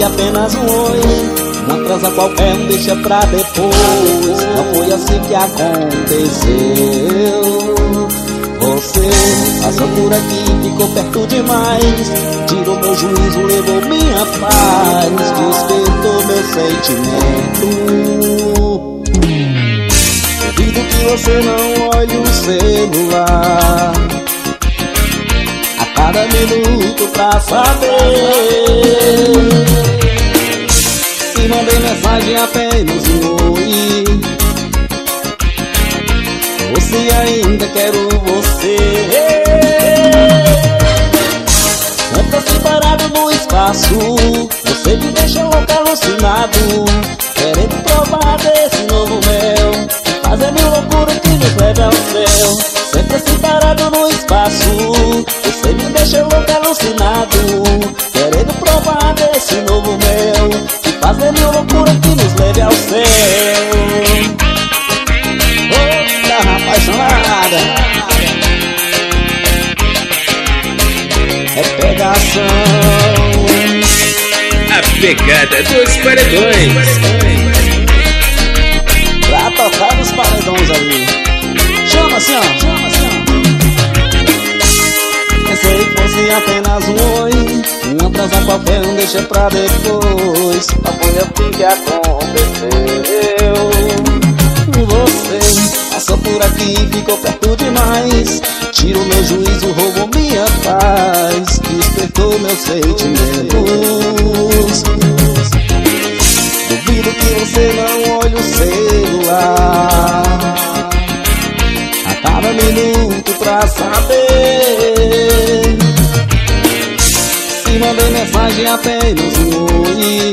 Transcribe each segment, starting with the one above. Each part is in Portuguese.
apenas um oi, uma transa qualquer deixa pra depois. Não foi assim que aconteceu. Você passou por aqui, ficou perto demais, tirou meu juízo, levou minha paz, despertou meu sentimento. Duvido que você não olhe o celular a cada minuto pra saber se mandei mensagem apenas um oi, ou se ainda quero você. Sempre assim parado no espaço, você me deixa louco, alucinado, querendo provar desse novo mel, fazer mil loucuras que nos leve ao céu. Sempre assim parado no espaço, você me deixa louco, alucinado, querendo provar desse novo mel, fazer mil loucuras que nos leve ao céu. Apaixonada é pegação. A pegada dos paredões. Pra tocar nos paredões ali. Chama assim, ó. Pensei que fosse apenas um oi, uma transa qualquer deixa pra depois. Não foi assim que aconteceu. Você passou por aqui, ficou perto demais, tirou meu juízo, roubou minha paz, despertou meus sentimentos. Duvido que você não olhe o celular a cada minuto pra saber se mandei mensagem apenas um oi,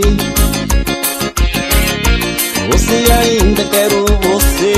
ou se ainda quero você.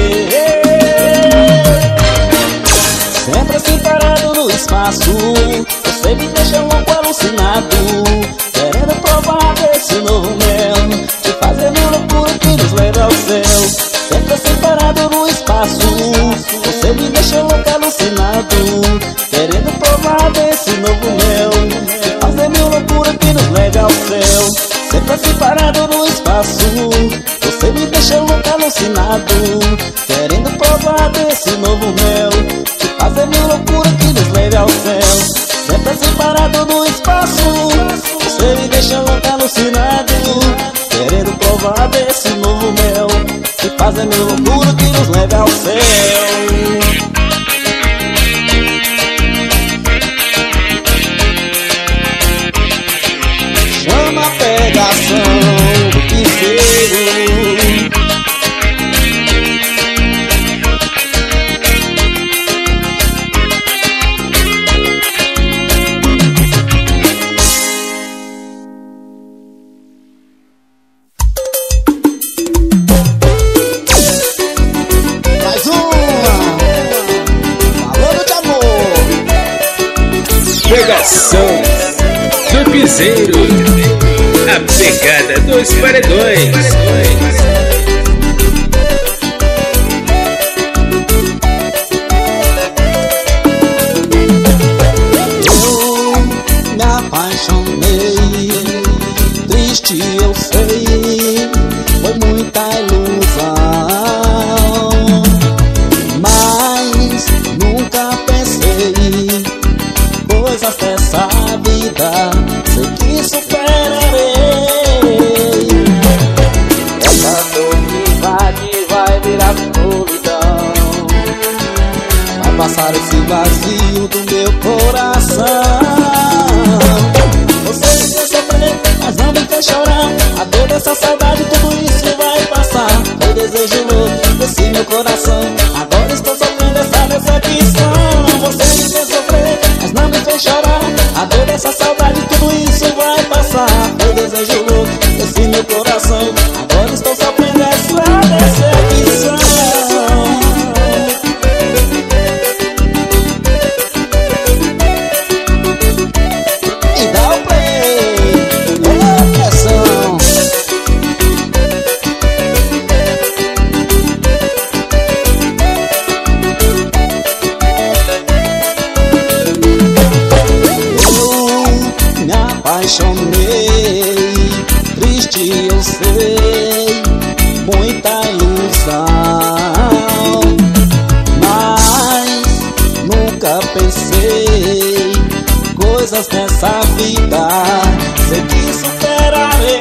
Sempre assim parado no espaço, você me deixa louco, alucinado, querendo provar desse novo mel, de fazer mil loucuras que nos leva ao céu. Sempre assim parado no espaço, você me deixa louco, alucinado, querendo provar desse novo mel, de fazer mil loucuras que nos leva ao céu. Sempre assim parado no espaço, você me deixa louco, alucinado, querendo provar desse novo mel, de fazer mil loucuras que nos leve ao céu. Sempre assim parado no espaço, você me deixa louco, alucinado, querendo provar desse novo mel, de fazer mil loucuras que nos leve ao céu. Chama a pegação do piseiro. Mais uma! Falando de amor. Pegação do piseiro. A pegada dos paredões. Eu me apaixonei, triste eu sei, foi muita ilusão, mas nunca pensei coisas dessa vida, sei que superarei. Essa solidão vai virar solidão, vai passar esse vazio do meu coração. Você me fez sofrer, mas não me fez chorar, a dor dessa saudade, tudo isso vai passar. Eu desejo louco desse meu coração, agora estou sofrendo essa decepção. Você me fez sofrer, mas não me fez chorar, a dor dessa saudade, tudo isso vai passar. Eu desejo louco desse meu coração, agora estou sofrendo essa decepção. E dá o play, é a pressão. Eu me apaixonei, passei coisas nessa vida, sei que superarei.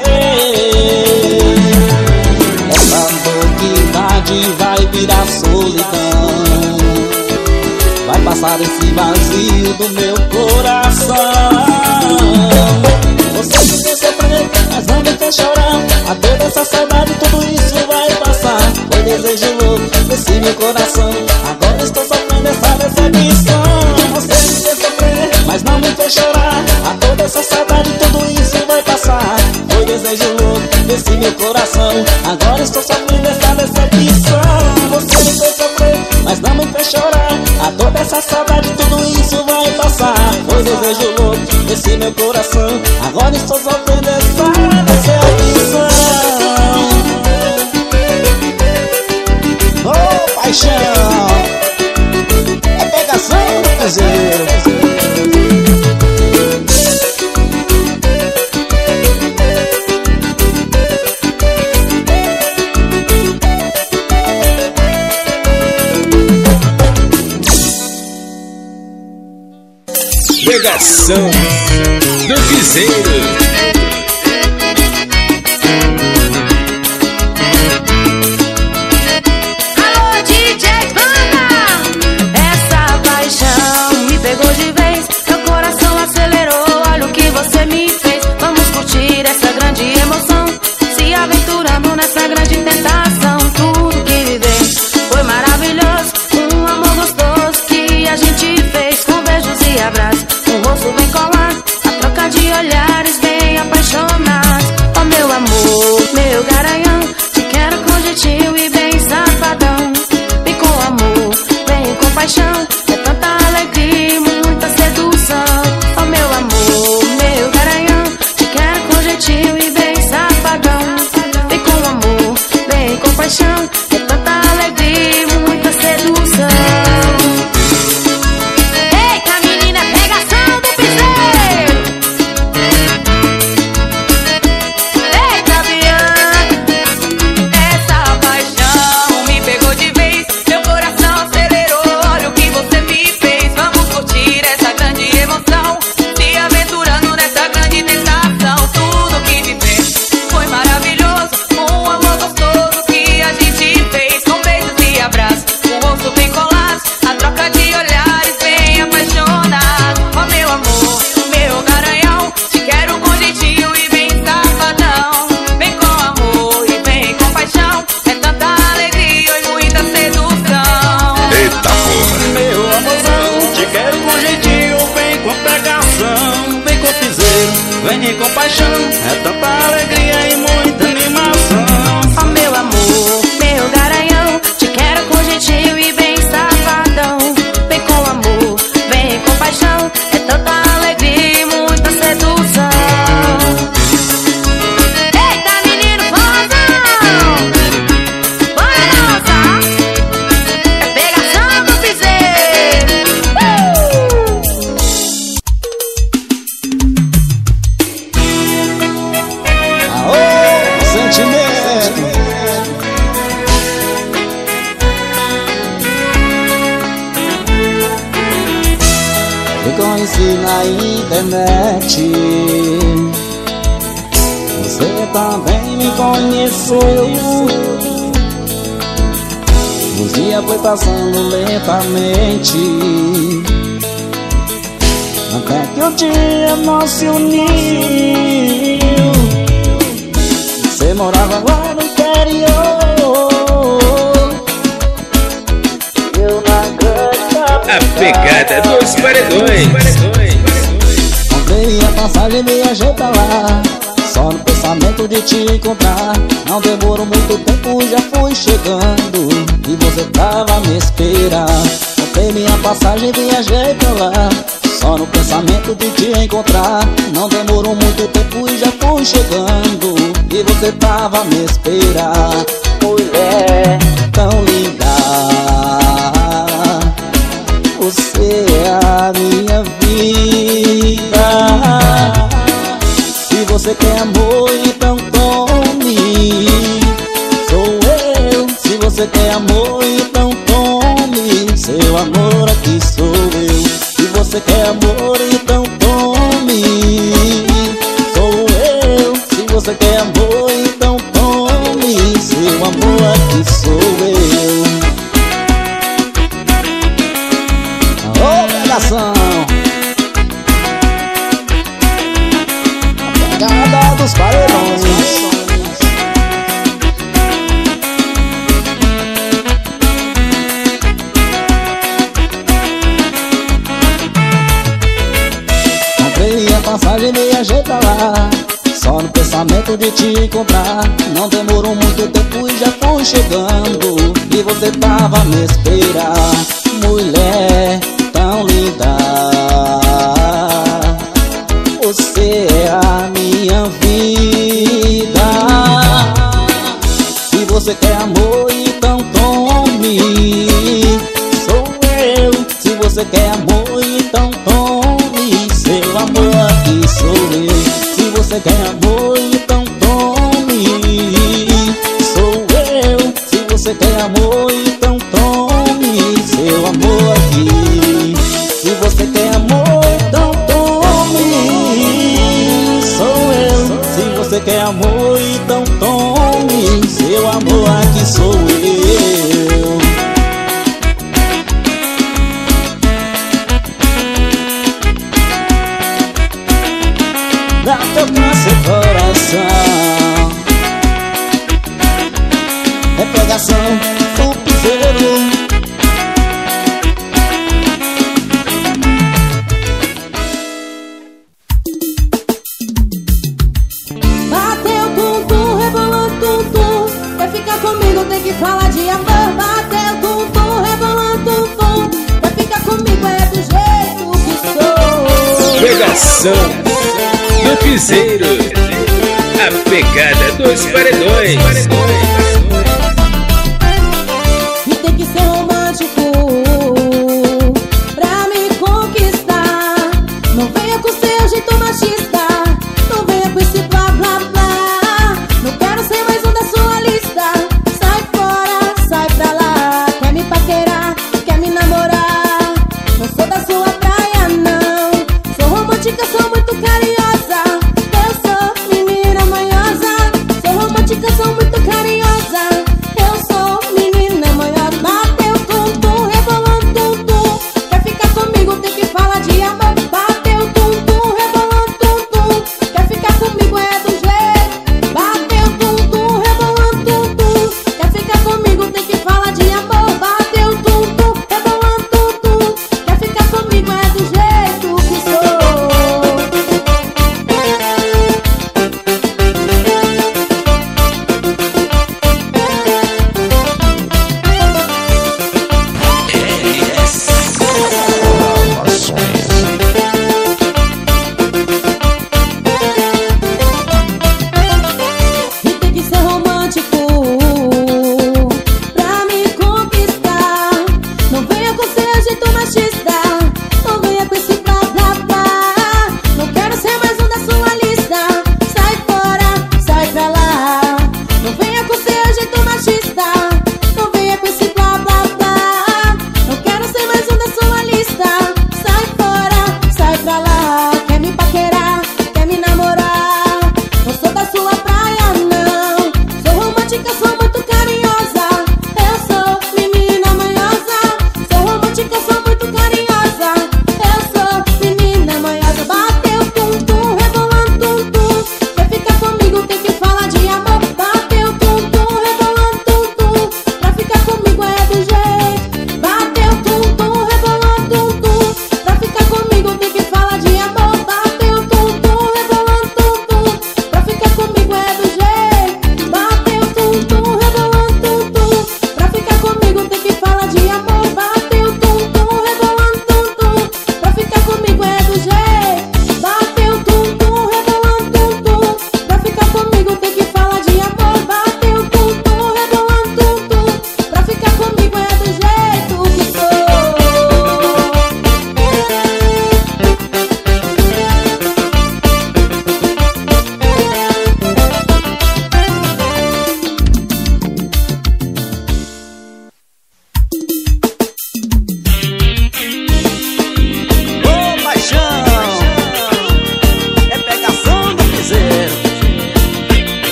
Essa novidade vai virar solidão, vai passar esse vazio do meu coração. Você me fez sofrer, mas não me fez chorar. A toda essa saudade, tudo isso vai passar. Foi desejo louco desse meu coração, agora estou sofrendo essa decepção. Você me fez sofrer, mas não me fez chorar. A toda essa saudade, tudo isso vai passar. Foi desejo louco desse meu coração, agora estou sofrendo essa decepção. Você me fez sofrer, mas não me fez chorar. A toda essa saudade, tudo isso vai passar. Foi desejo louco desse meu coração, agora estou sofrendo essa decepção. Oh, paixão, é pegação do piseiro. Pegação do piseiro. Olhares bem apaixonados. Oh meu amor, meu garanhão, te quero com jeitinho e bem safadão. Vem com amor, vem com paixão, é tanta alegria e muita sedução. Oh meu amor, meu garanhão, te quero com jeitinho e bem safadão. Vem com amor, vem com paixão, é tanta alegria e muita sedução. Eita menina, pegação do piseiro. Vem com paixão, é tanta alegria e muita animação. Oh meu amor, meu garanhão, te quero com jeitinho e bem safadão. Vem com amor, vem com paixão, é tanta alegria e muita sedução. Eita menino fozão, bora dançar, é pegação do piseiro. Me conheci na internet, você também me conheceu. Os dias foi passando lentamente, até que um dia nós se uniu. Você morava lá no interior, eu na grande A pegada dos paredões. Comprei a passagem e viajei pra lá, só no pensamento de te encontrar. Não demorou muito tempo, já fui chegando e você tava me esperando. Comprei minha passagem e viajei pra lá, só no pensamento de te encontrar. Não demorou muito tempo e já fui chegando e você tava me esperando. Mulher tão linda, você é a minha vida. Se você quer amor, então tome, sou eu. Se você quer amor, então tome, seu amor aqui sou eu. Se você você quer amor, então tome. Sou eu. Se você quer amor, então tome. Seu amor aqui sou eu. Ô, pegação, a pegada dos paredões. Passagem viajei pra lá, só no pensamento de te encontrar. Não demorou muito tempo e já fui chegando, e você tava a me esperar. Mulher tão linda, você é a minha vida. Se você quer amor, então tome. Sou eu. Se você quer amor, então tome. Seu amor aqui sou eu. Se você quer amor, então tome. Sou eu. Se você quer amor, então tome. Seu amor aqui. Se você quer amor, então tome. Sou eu. Se você quer amor, então tome. Seu amor aqui sou eu. Pra tocar seu coração, é pegação do piseiro. Bateu tum-tum, rebolou tum-tum. Quer ficar comigo, tem que falar de amor. Bateu tum-tum, rebolou tum-tum. Quer ficar comigo, é do jeito que sou. Pegação do piseiro, a pegada dos paredões. E tem que ser romântico pra me conquistar. Não venha com seu jeito machista, não venha com esse blá blá blá. Não quero ser mais um da sua lista. Sai fora, sai pra lá. Quer me paquerar, quer me namorar. Não sou da sua praia não. Sou romântica, sou muito carinhosa. Eu sou menina manhosa. Sou romântica, sou muito carinhosa.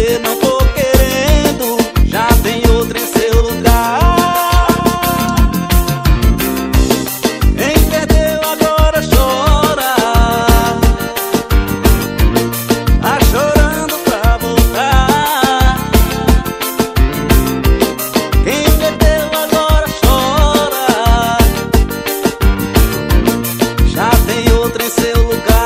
você não tô querendo, já tem outra em seu lugar. Quem perdeu agora chora, tá chorando pra voltar. Quem perdeu agora chora, já tem outra em seu lugar.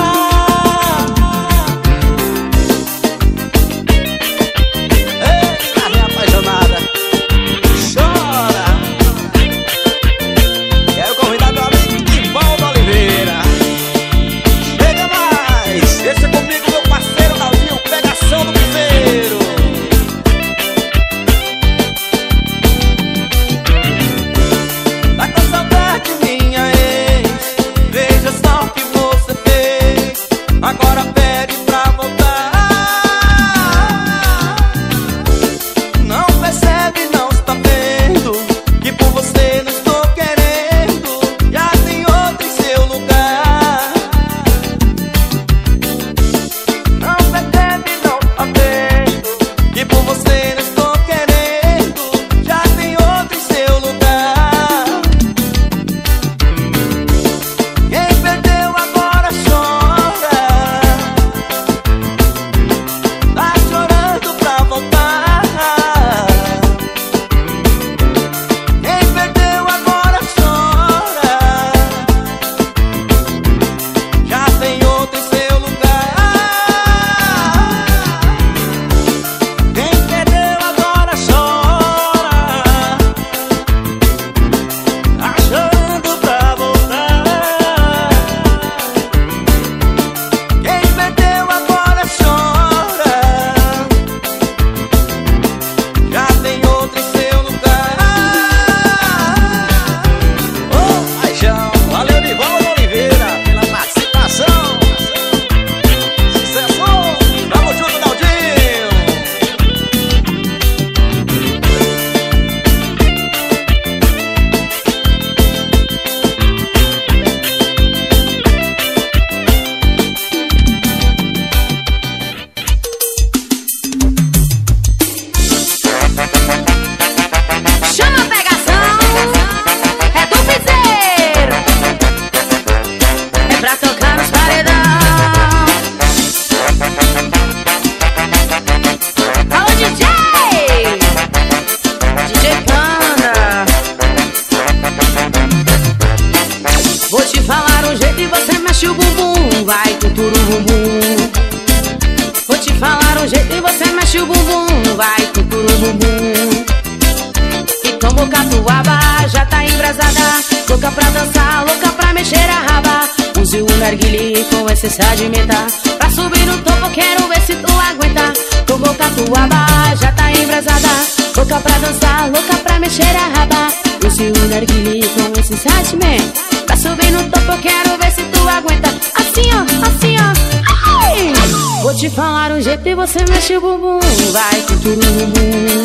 Sedimentar, pra subir no topo quero ver se tu aguenta. Tomou catuaba, já tá embrasada, louca pra dançar, louca pra mexer a raba. Use o narguilé com esse sentimento, pra subir no topo quero ver se tu aguenta. Assim ó, assim ó, ai! Vou te falar um jeito e você mexe o bumbum, vai com tudo no bumbum.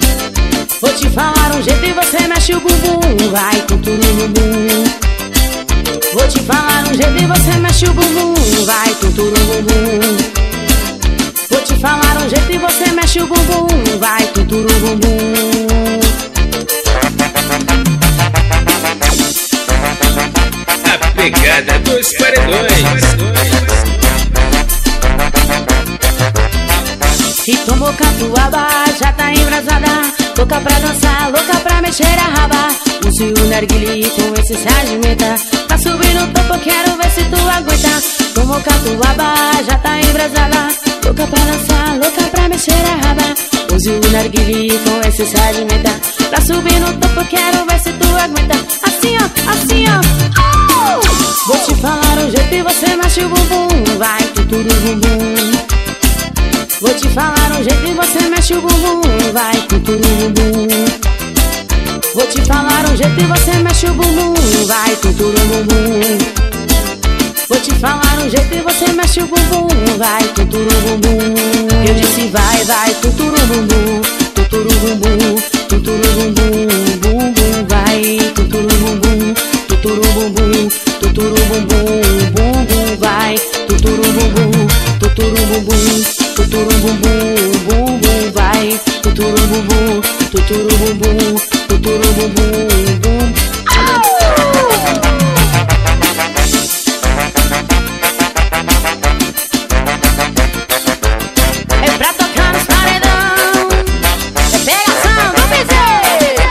Vou te falar um jeito e você mexe o bumbum, vai com tudo no bumbum. Vou te falar um jeito e você mexe o bumbum, vai com tudo no bumbum. Vou te falar um jeito e você mexe o bumbum, vai com tudo no bumbum. A pegada dos paredões. E tomou catuaba, já tá embrasada, louca pra dançar, louca pra mexer a raba. Use o narguilé com esse sedimenta, pra subir no topo quero ver se tu aguenta. Tomou catuaba, já tá embrasada, louca pra dançar, louca pra mexer a raba. Use o narguilé com esse sedimenta, pra subir no topo quero ver se tu aguenta. Assim ó, assim ó, oh! Vou te falar um jeito e você mexe o bumbum, vai com tudo no bumbum. Vou te falar um jeito e você mexe o bumbum, vai com tudo no bumbum. Vou te falar um jeito e você mexe o bumbum, vai com tudo no bumbum. Vou te falar um jeito e você mexe o bumbum, vai com tudo no bumbum. Eu disse vai, vai, tudo no bumbum, tudo no bumbum, tudo no bumbum, bumbum, vai, tudo no bumbum, tudo no bumbum, tudo no bumbum, bumbum, vai, tudo no bumbum, tudo no bumbum, tudo no bumbum. bumbum, tuturu bumbum, tuturu bumbum, bum. É pra tocar nos paredão, é pegação do bezerro.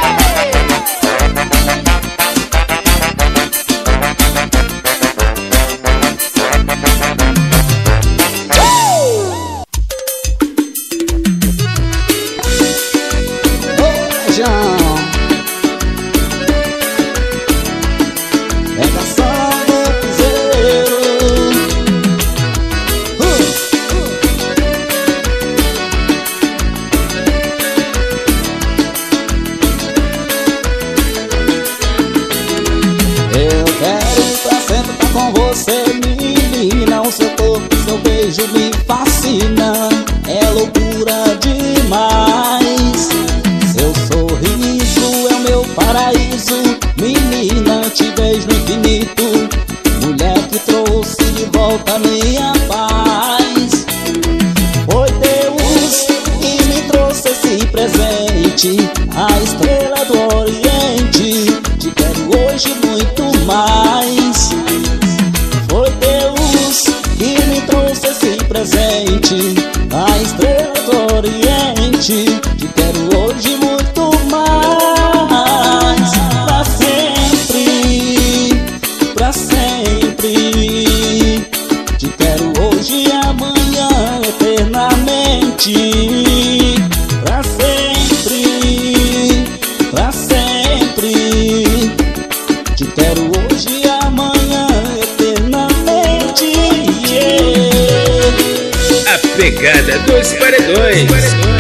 Me fascina, é loucura demais. Seu sorriso é o meu paraíso. Menina, te vejo no infinito. Mulher que trouxe de volta minha paz. Foi Deus que me trouxe esse presente, a estrela do Oriente. Te quero hoje muito mais. Foi Deus que me trouxe esse presente, a estrela do Oriente. Te quero hoje muito mais. Pra sempre, pra sempre. Te quero hoje e amanhã, eternamente. Pra sempre, pra sempre. Te quero hoje e amanhã, eternamente. A pegada dos paredões.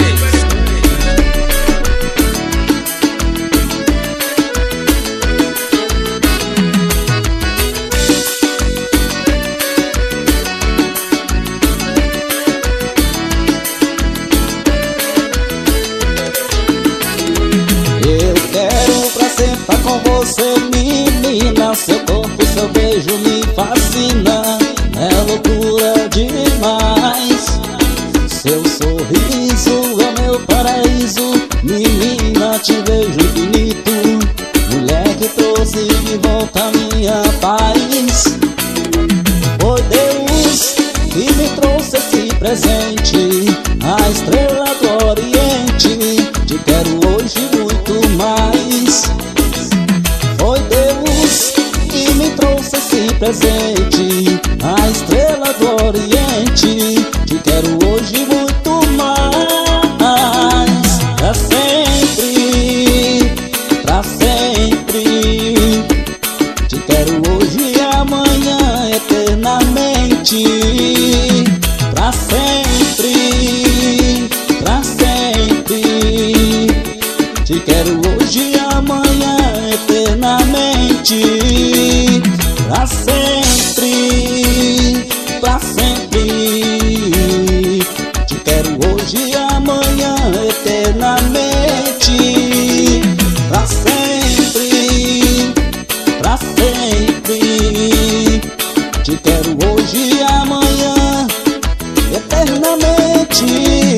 Eu quero pra sempre estar com você, menina. Seu corpo, seu beijo me fascina, é loucura demais. Seu sorriso é meu paraíso. Menina, te vejo infinito. Mulher que trouxe de volta minha paz. Foi Deus que me trouxe esse presente, a estrela do Oriente. Te quero hoje muito mais. Foi Deus que me trouxe esse presente, a estrela do Oriente. Te quero hoje muito mais. Pra sempre, pra sempre. Te quero hoje e amanhã, eternamente. Pra sempre, pra sempre. Te quero hoje e amanhã, eternamente. Pra sempre, pra sempre. Te quero hoje e amanhã, eternamente. Pra sempre, pra sempre. Te quero hoje e amanhã, eternamente.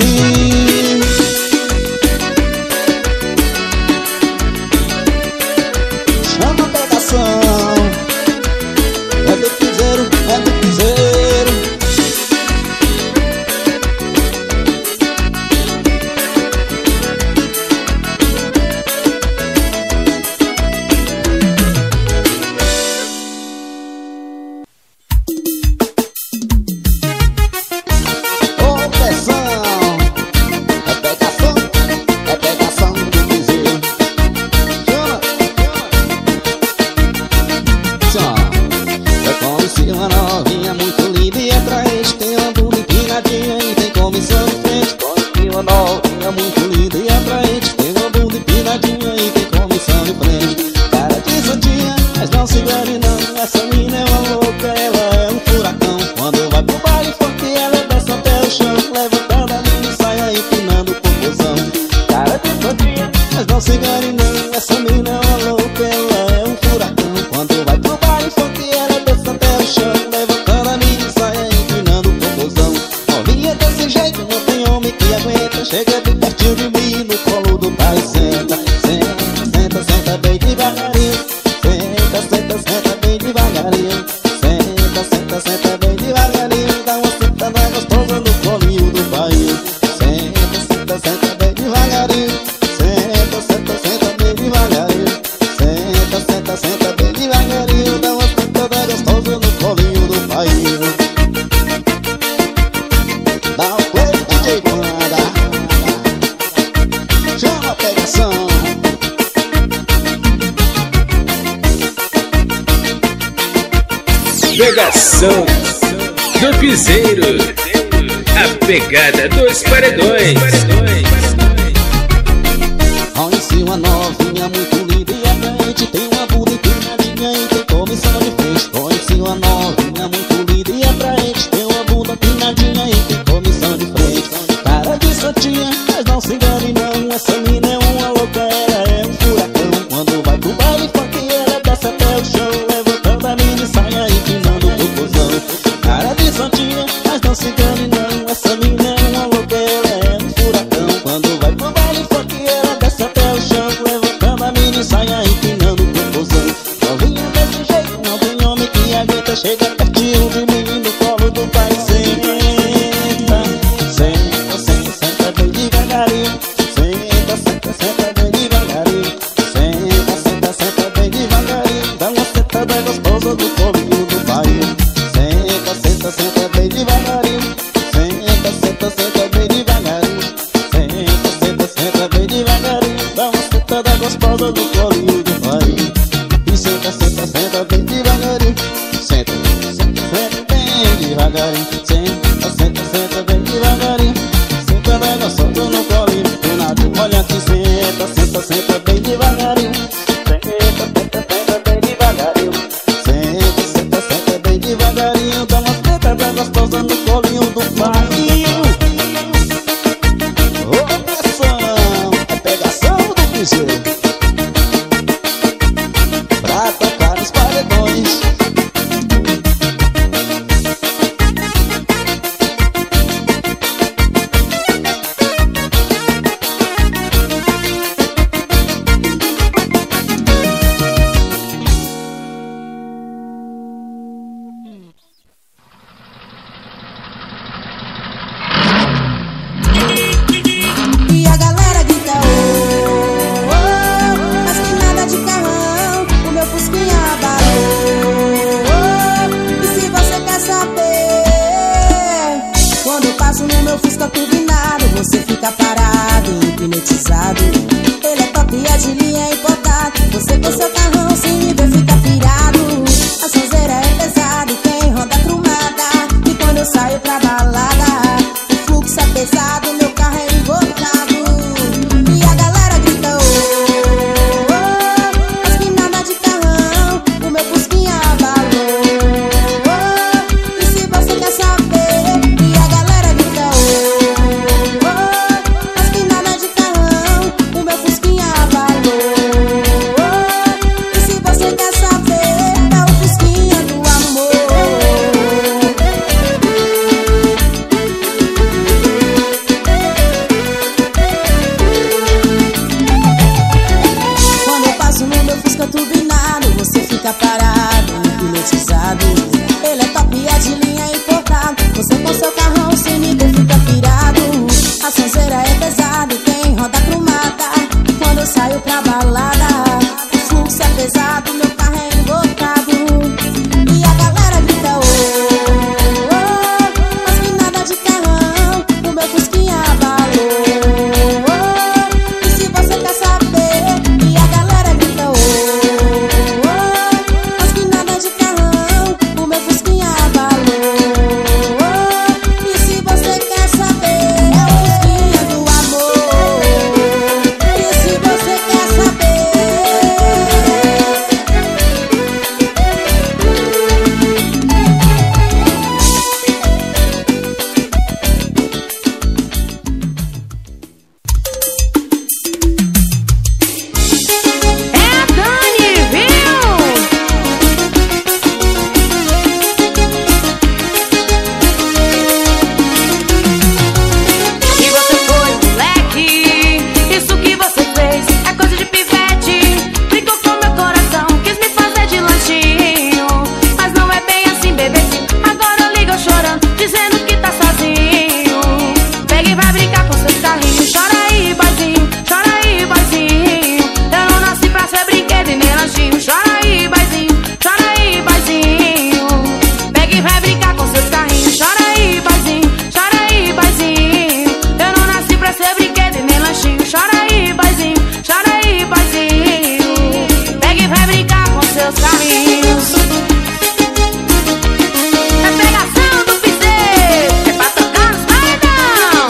Chama a pegação. É do piseiro, é do piseiro. Ô, pressão. É pegação do piseiro. Chama. Eu conheci uma novinha muito linda e atraente. Tem uma bunda empinadinha e tem comissão de frente. Conheci uma novinha muito linda e atraente. Tem uma bunda empinadinha e tem comissão de frente. Cara de santinha, mas não se engane não. Essa mina é uma louca, ela é um furacão. Quando vai pro baile forte, ela desce até o chão, levantando a mini saia e empinando confusão. Cara de santinha, mas não se engane não. Essa mina é uma louca, ela é um furacão. Quando vai pro baile forte, ela desce até o chão, levantando a mini saia e empinando confusão. Novinha desse jeito, não tem homem que aguenta. gata chega bem pertinho de mim, no colo do pai senta. Senta, senta, senta bem devagarinho. Senta, senta, senta bem devagarinho. Senta, senta, senta bem devagarinho. Dá uma sentada gostosa no colinho do pai. Senta, senta, senta bem devagarinho. Senta, senta, senta bem devagarinho. Senta, senta, senta bem devagarinho. Dá uma sentada gostosa no colinho do pai. Dá o play, DJ Banda. Chama a pegação. Pegação do piseiro. A pegada dos paredões. Conheci uma novinha muito linda e atraente. Tem uma bunda empinadinha e tem comissão de frente. Conheci uma novinha muito linda e atraente. Tem uma bunda empinadinha e tem comissão de frente. Cara de santinha, mas não se engane não. Essa mina é uma louca, ela é um furacão. Quando vai pro baile funk, ela desce até o chão, levantando a mini saia e empinando o popozão. Cara de santinha, mas não se engane não. Essa mina é uma louca, ela é um furacão. Quando vai pro baile funk, ela desce até o chão, levantando a mini saia e empinando o popozão. Novinha desse jeito, não tem homem que aguenta. Chega pertinho de mim, no colo do pai. Senta, senta, senta, senta bem devagarinho. Senta, senta, senta bem devagarinho. Senta, senta, senta bem devagarinho. Dá uma sentada gostosa no colinho do pai. Senta, senta, senta bem devagarinho. Senta, senta, senta bem devagarinho. Senta, senta, senta bem devagarinho. Dá uma sentada gostosa no colinho do pai. E senta, senta, senta bem devagarinho. Senta, senta, senta bem devagarinho. Senta, senta, senta bem devagarinho. Senta gostosa no colinho do nada. Olha aqui, senta, senta, senta bem devagarinho. Senta, senta, senta bem devagarinho. Senta, senta, senta bem devagarinho. Dá uma sentada gostosa no colinho do pai. Ô, pressão, é pegação do piseiro pra tocar os paredões. E a galera grita oh, oh, mas que nada de carrão, o meu fusquinha abalou oh, e se você quer saber, quando eu passo no meu fusca turbinado, você fica parado, hipnotizado. Ele é top e é de linha importada. Você com seu carrão se me vê fica pirado. A sonzeira é pesada e tem roda cromada. E quando eu saio pra balada, o fluxo é pesado, meu carro é engordado. E a galera grita oh, oh, mas que nada de carrão, o meu fusquinha abalou oh, e se você quer saber. E a galera grita oh, oh, mas que nada de carrão, o meu fusquinha abalou oh, e se você quer saber, é o fusquinha do amor. Quando eu passo no meu fusca turbinado, você fica parado, hipnotizado. Ele é top e é de linha importado. Você com seu carrão se me vê fica pirado. A sonzeira é pesada e tem roda cromada. E quando eu saio pra balada, o fluxo é pesado, meu carro é engordado. E a galera grita oh, oh, mas que nada de carrão, o meu fusquinha abalou oh, e se você quer saber. E a galera grita oh, oh, mas que nada de carrão, o meu fusquinha abalou oh, e se você quer saber, é o fusquinha do amor. E se você quer saber, brincar com seus carrinhos. Chora aí, boizinho, chora aí, boizinho. Eu não nasci pra ser brinquedo e nem lanchinho. Chora aí, boizinho, chora aí, boizinho. Pega e vai brincar com seus carrinhos. Chora aí, boizinho, chora aí, boizinho. Eu não nasci pra ser brinquedo e nem lanchinho. Chora aí, boizinho, chora aí, boizinho. Pega e vai brincar com seus carrinhos. É pegação do piseiro, é pra tocar nos paredão.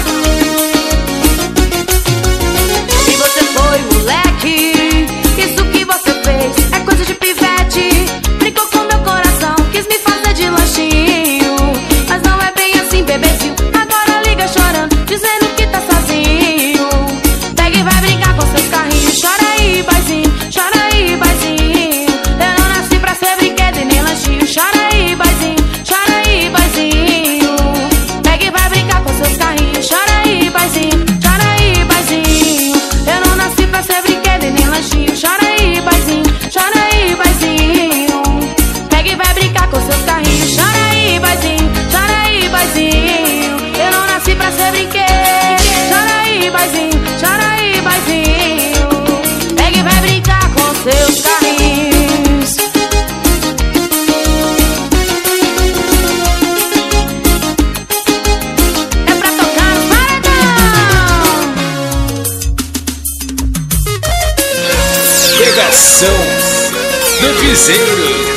E você foi moleque, isso que você fez é coisa de pivete. Brincou com meu coração, quis me fazer de lanchinho. Mas não é bem assim, bebezinho. Agora liga chorando, dizendo que tá sozinho. Pega e vai brincar com seus carrinhos. Chora aí, boizinho, chora aí, boizinho. Eu não nasci pra ser brinquedo e nem lanchinho. Chora aí, boizinho, chora aí, boizinho. Pega e vai brincar com seus carrinhos. Chora aí, boizinho, chora aí, boizinho. Eu não nasci pra ser brinquedo e nem lanchinho. Chora aí, boizinho, chora aí, boizinho. Pega e vai brincar com seus carrinhos. Chora aí, boizinho, chora aí, boizinho. Eu não nasci pra ser brinquedo. Chora aí, boizinho, chora aí, boizinho. Pega e vai brincar com seus carrinhos. É pra tocar no paredão. Pegação do piseiro.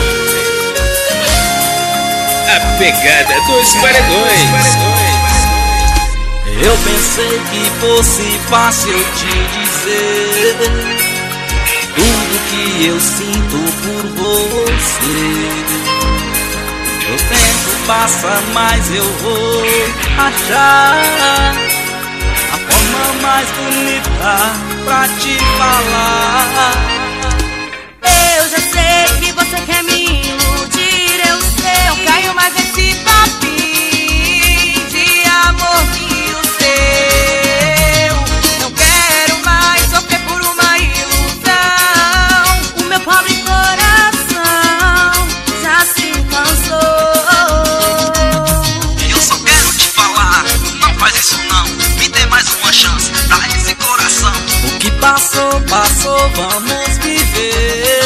A pegada dos paredões. Eu pensei que fosse fácil te dizer tudo que eu sinto por você. O tempo passa, mas eu vou achar a forma mais bonita pra te falar. Eu já sei que você quer me iludir, eu sei. Não caio mais nesse papinho de amorzinho seu. Não quero mais sofrer por uma ilusão. O meu pobre coração já se cansou. Eu só quero te falar, não faz isso não. Me dê mais uma chance, dá esse coração. O que passou, passou, vamos viver.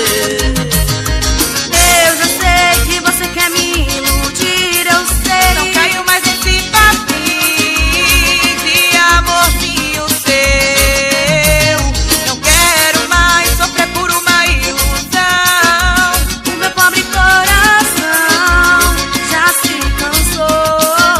Eu já sei que você quer me iludir, eu sei. Não caio mais nesse papinho de amorzinho seu. Não quero mais sofrer por uma ilusão. O meu pobre coração já se cansou.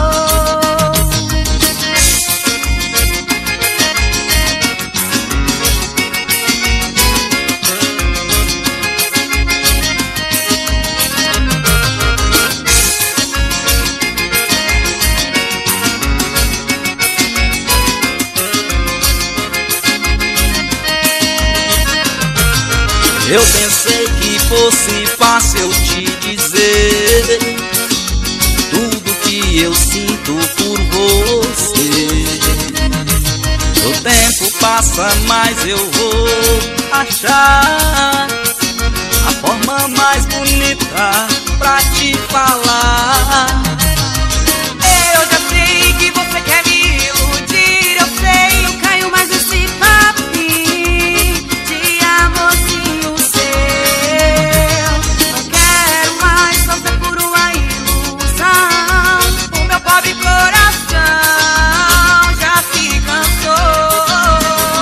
Eu pensei que fosse fácil te dizer tudo que eu sinto por você. O tempo passa, mas eu vou achar a forma mais bonita pra te falar. Eu já sei que você quer me iludir, eu sei. Não caio mais nesse papinho de amorzinho seu. Não quero mais sofrer por uma ilusão. O meu pobre coração já se cansou.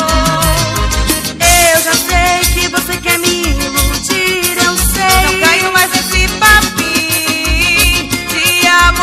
Eu já sei que você quer me iludir, eu sei. Não caio mais nesse papinho de amor.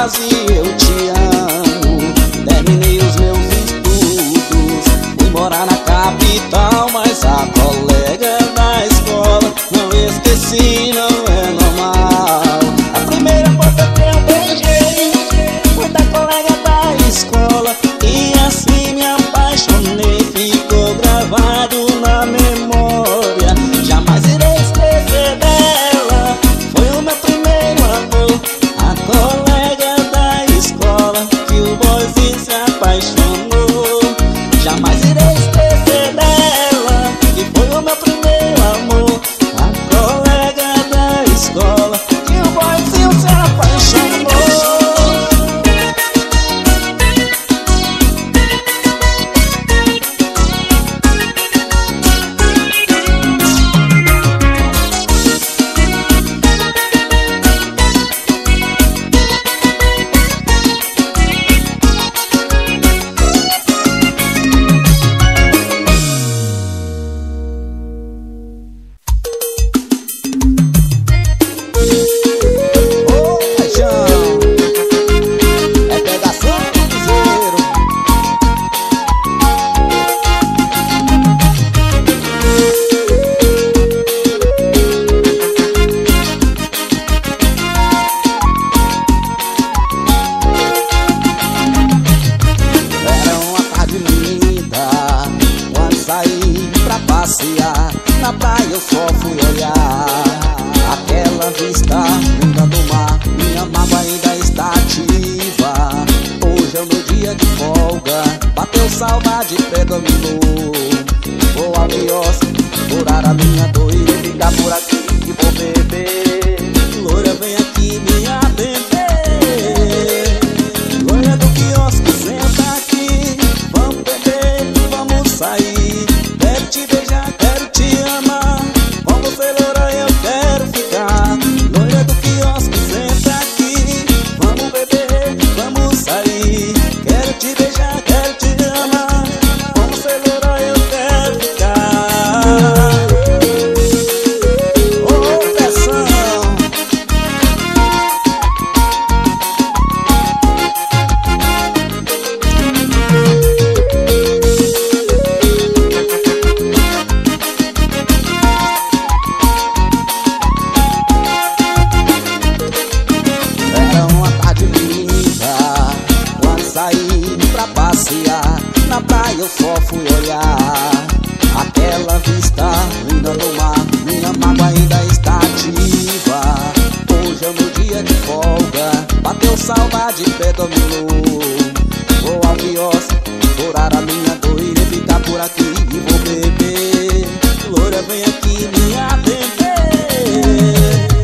frase eu te amo. Terminei os meus estudos, fui morar na capital, mas a colega da escola não esqueci, não é normal. A primeira moça que eu beijei foi da colega da escola, e assim me apaixonei, ficou gravado na memória. Jamais irei esquecer dela, foi o meu primeiro amor. A colega da escola que o boyzinho se apaixonou. Jamais irei esquecer dela, que foi o meu primeiro amor. A colega da escola que o boyzinho se apaixonou. Ô, paixão, é pegação do piseiro. Era uma tarde linda, quando saí pra passear. Na praia eu só fui olhar aquela vista linda do mar. Minha mágoa ainda está ativa. Hoje é o meu dia de folga, bateu saudade, predominou. Vou ao quiosque, curar a minha dor e ficar por aqui e vou beber. Loira, vem aqui me atender. Loira do quiosque, senta aqui. Vamos beber, vamos sair. Quero te beijar, quero te amar. Com você, loira, eu quero ficar. Loira do quiosque, senta aqui. Vamos beber, vamos sair. Quero te beijar, quero te amar. Com você, loira, eu quero ficar. Ô, pressão. Era uma tarde linda, quando saí pra passear. Na praia eu só fui olhar aquela vista linda do mar. Minha mágoa ainda está ativa. Hoje é o meu dia de folga, bateu saudade, predominou. Vou ao quiosque, curar a minha dor e ficar por aqui e vou beber. Loura, vem aqui me atender.